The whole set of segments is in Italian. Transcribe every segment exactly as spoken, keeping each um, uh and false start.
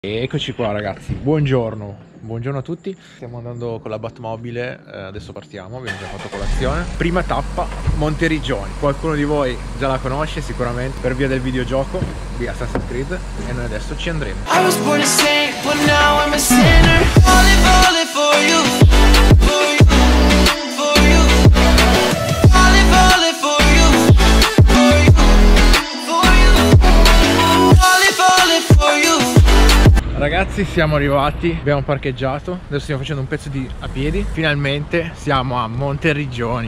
E eccoci qua ragazzi, buongiorno, buongiorno a tutti. Stiamo andando con la Batmobile, eh, adesso partiamo, abbiamo già fatto colazione. Prima tappa, Monteriggioni. Qualcuno di voi già la conosce sicuramente per via del videogioco di Assassin's Creed e noi adesso ci andremo. I was born a saint, but now I'm a sinner. Falling, falling for you, for you, for you. Falling, falling for you, for you, for you. Falling, falling for you. Ragazzi, siamo arrivati, abbiamo parcheggiato, adesso stiamo facendo un pezzo di a piedi. Finalmente siamo a Monteriggioni.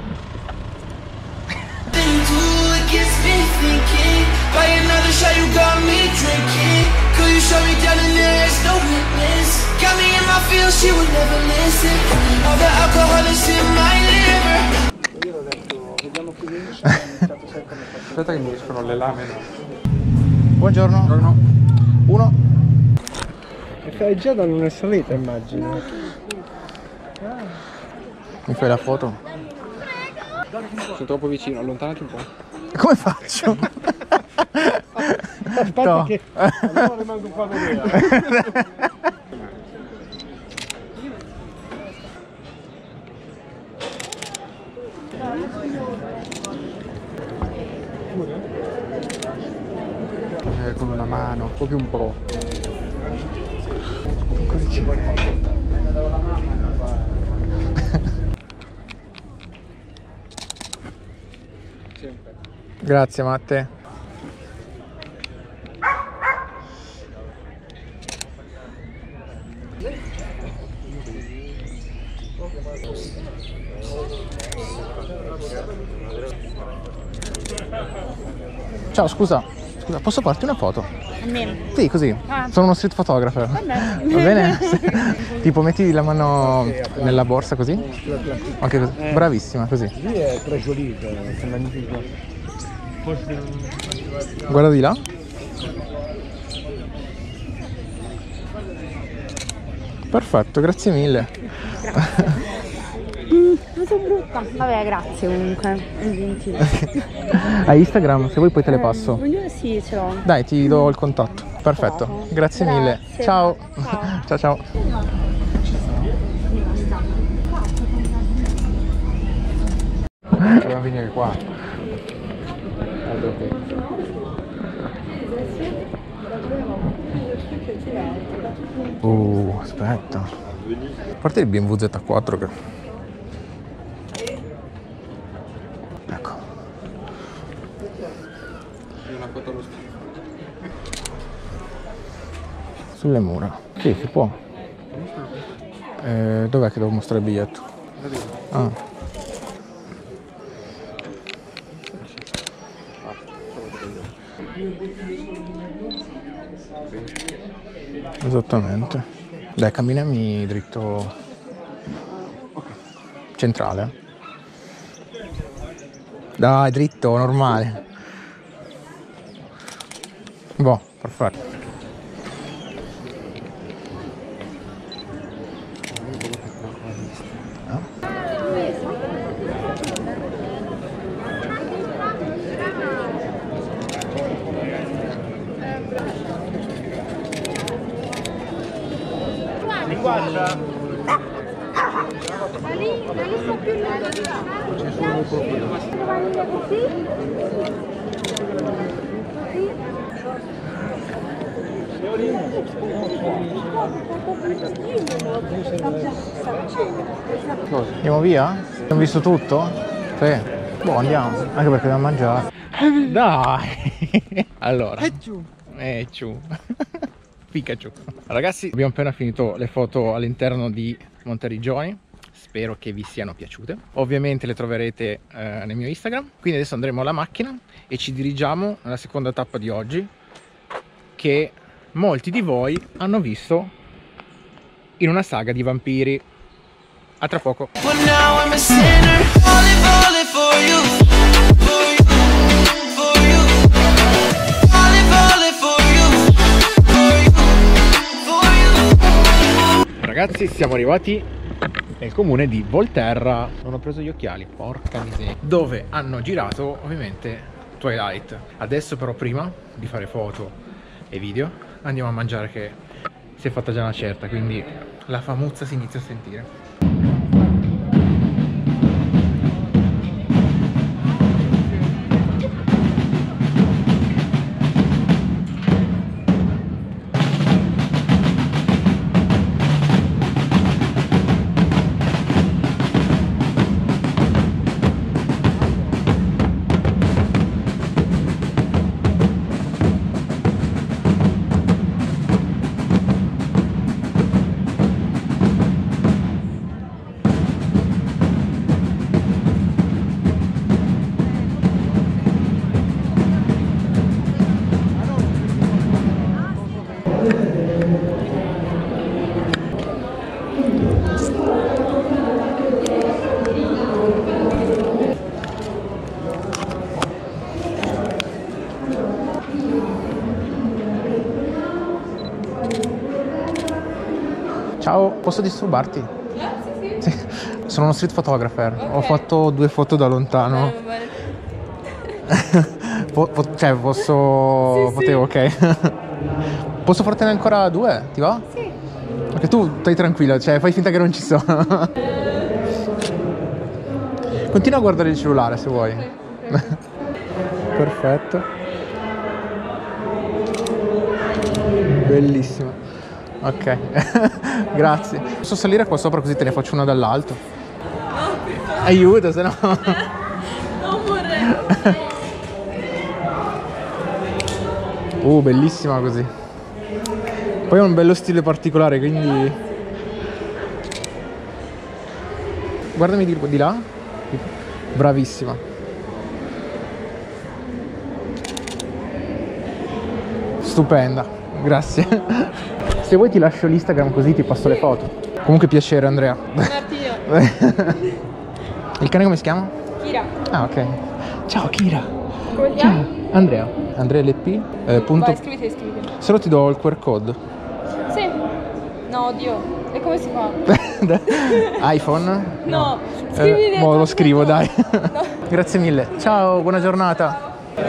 Aspetta che mi escono le lame. Buongiorno. Buongiorno. Uno. E stai già da una salita, immagino. Mi fai la foto? Sono troppo vicino, allontanati un po'. Come faccio? Aspetta no. Che allora rimango qua a vedere. Eh, con una mano, un po' più un pro. Così ci vuole. Grazie Matte. Ciao, scusa, scusa, posso farti una foto? A me? Sì, così. Ah. Sono uno street photographer. Vabbè. Va bene? Tipo metti la mano nella borsa così. Anche così. Bravissima, così. Lì è trasciolito, è magnifico. Guarda di là. Perfetto, grazie mille. Mm, non sono brutta. Vabbè, grazie comunque. È gentile. Hai Instagram? Se vuoi poi te le passo. Eh, sì, ce l'ho. Dai, ti do il contatto. Perfetto. Bravo. Grazie, Grazie. mille. Ciao. Ciao. Ciao ciao. Dobbiamo venire qua. Allora, Uh, aspetta. A parte il B M W Z quattro che... Ecco. una foto allo spazio. Sulle mura. Sì, si può. Eh, dov'è che devo mostrare il biglietto? Ah. Esattamente. Dai, camminami dritto centrale. Dai, dritto, normale. Boh, perfetto. Ma lì, ma lì sta più lungo di là. C'è solo un profilo. Va lì così. Cosa? Andiamo via? Abbiamo visto tutto? Sì. Boh, andiamo. Anche perché dobbiamo mangiare. Dai! Allora. E giù. E giù. Pikachu. Ragazzi, abbiamo appena finito le foto all'interno di Monteriggioni. Spero che vi siano piaciute. Ovviamente le troverete eh, nel mio Instagram. Quindi adesso andremo alla macchina e ci dirigiamo alla seconda tappa di oggi, che molti di voi hanno visto in una saga di vampiri. A tra poco. Ragazzi, siamo arrivati nel comune di Volterra. Non ho preso gli occhiali, porca miseria. Dove hanno girato ovviamente Twilight. Adesso però, prima di fare foto e video, andiamo a mangiare che si è fatta già una certa, quindi la famuzza si inizia a sentire. Ciao, posso disturbarti? Grazie, sì. Sì. Sono uno street photographer, okay. Ho fatto due foto da lontano. Va bene, va bene. po po cioè posso... Sì, potevo, sì. ok. Posso fartene ancora due? Ti va? Sì. Perché tu stai tranquilla, cioè fai finta che non ci sono. Continua a guardare il cellulare se vuoi. Okay, okay. Perfetto. Bellissimo. Ok. Grazie. Posso salire qua sopra così te ne faccio una dall'alto? No, aiuto, se no. non vorrei. Uh, bellissima così. Poi ha un bello stile particolare, quindi... Guardami di, di là. Bravissima. Stupenda. Grazie. Se vuoi ti lascio l'Instagram così ti passo le foto. Comunque piacere, Andrea. Martino. Il cane come si chiama? Kira. Ah, ok. Ciao Kira. Come ti Ciao. chiami? Andrea. Andrea L P. Eh, punto... Vai, scriviti, scriviti. Se no ti do il Q R code. Sì. No, oddio. E come si fa? iPhone? No. Scrivi eh, mo lo scrivo, dai. No. Grazie mille. Ciao, buona giornata.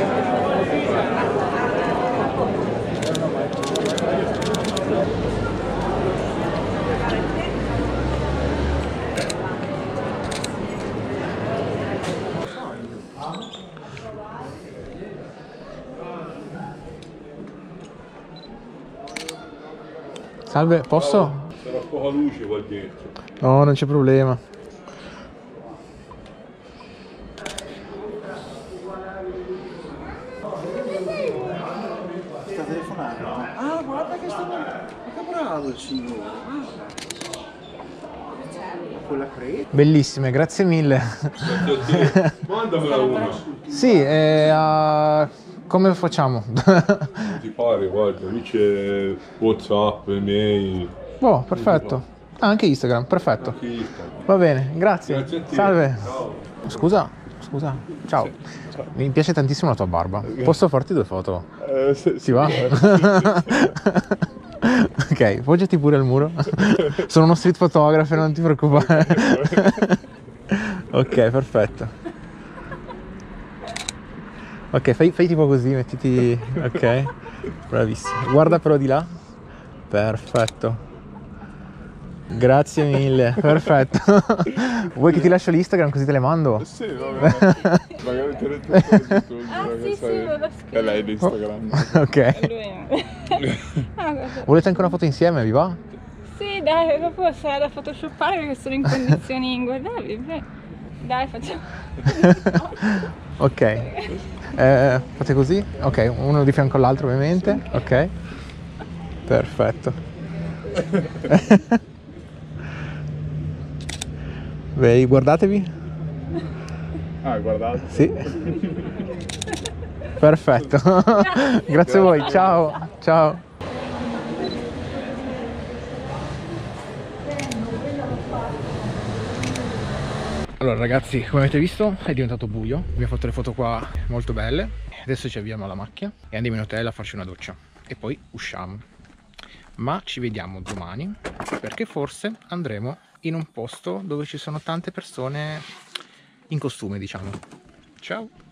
Salve, posso? C'era poca luce qua dentro. No, non c'è problema. Sta telefonando. Ah, guarda che sta che bravo il signore. Quella crede. Bellissime, grazie mille. Mandamela una. Sì, eh, uh, come facciamo? Ti pare, guarda, lì c'è WhatsApp, mail. Boh, perfetto. Ah, anche Instagram, perfetto. Anche Instagram. Va bene, grazie. Grazie a te. Salve. Ciao. Scusa, scusa. Ciao. Ciao. Mi piace tantissimo la tua barba. Posso farti due foto? Eh, se, Ti va? Ok, poggiati pure al muro. Sono uno street photographer, non ti preoccupare. Ok, perfetto. Ok, fai, fai tipo così, mettiti... Ok, bravissimo. Guarda però di là. Perfetto. Grazie mille, perfetto. Vuoi che ti lascio l'Instagram così te le mando? Sì, va bene. Magari te le tue tu, Ah, sì, sì, sai, me lo che è lei di Instagram. Ok. Lui. Ah, guarda. Volete anche una foto insieme, vi va? Sì, dai, dopo sarà da photoshoppare perché sono in condizioni inguardabili. Beh, dai, facciamo. Ok. Eh, fate così? Ok, uno di fianco all'altro ovviamente. Ok. Perfetto. Beh, guardatevi. Ah, guardate. Sì. Perfetto. Grazie a voi. Ciao. Ciao. Allora ragazzi, come avete visto è diventato buio. Abbiamo fatto le foto qua molto belle. Adesso ci avviamo alla macchina e andiamo in hotel a farci una doccia e poi usciamo. Ma ci vediamo domani perché forse andremo in un posto dove ci sono tante persone in costume, diciamo. Ciao.